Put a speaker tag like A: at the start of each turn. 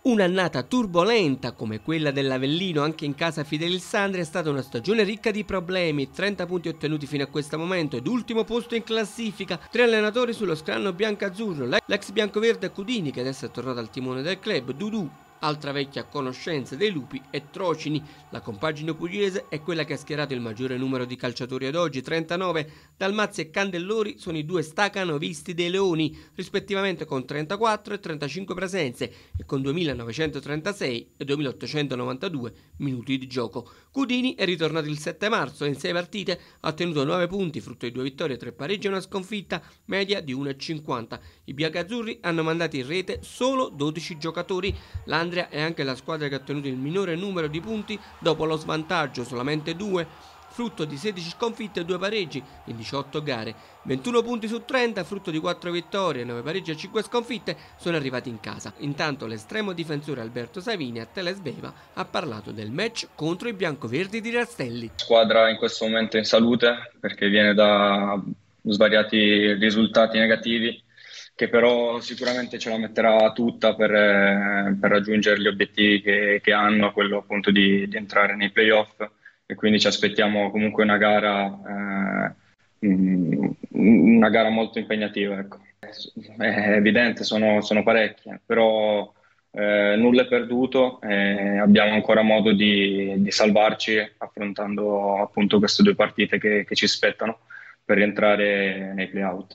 A: Un'annata turbolenta come quella dell'Avellino anche in casa Fidelissandria è stata una stagione ricca di problemi, 30 punti ottenuti fino a questo momento ed ultimo posto in classifica, 3 allenatori sullo scranno biancazzurro, l'ex biancoverde Cudini che adesso è tornato al timone del club, Dudu, altra vecchia conoscenza dei lupi, e Trocini. La compagine pugliese è quella che ha schierato il maggiore numero di calciatori ad oggi, 39. Dalmazzi e Candellori sono i due stacanovisti dei Leoni, rispettivamente con 34 e 35 presenze e con 2936 e 2892 minuti di gioco. Cudini è ritornato il 7 marzo e in 6 partite ha ottenuto 9 punti, frutto di 2 vittorie, 3 pareggi e una sconfitta, media di 1,50. I biancazzurri hanno mandato in rete solo 12 giocatori. L'Andria è anche la squadra che ha ottenuto il minore numero di punti dopo lo svantaggio, solamente 2, frutto di 16 sconfitte e 2 pareggi in 18 gare. 21 punti su 30, frutto di 4 vittorie, 9 pareggi e 5 sconfitte, sono arrivati in casa. Intanto l'estremo difensore Alberto Savini a Telesveva ha parlato del match contro i biancoverdi di Rastelli.
B: La squadra in questo momento è in salute perché viene da svariati risultati negativi, che però sicuramente ce la metterà tutta per raggiungere gli obiettivi che hanno, quello appunto di entrare nei playoff, e quindi ci aspettiamo comunque una gara molto impegnativa, ecco. È evidente, sono parecchie, però nulla è perduto e abbiamo ancora modo di salvarci affrontando appunto queste due partite che ci spettano per rientrare nei playout.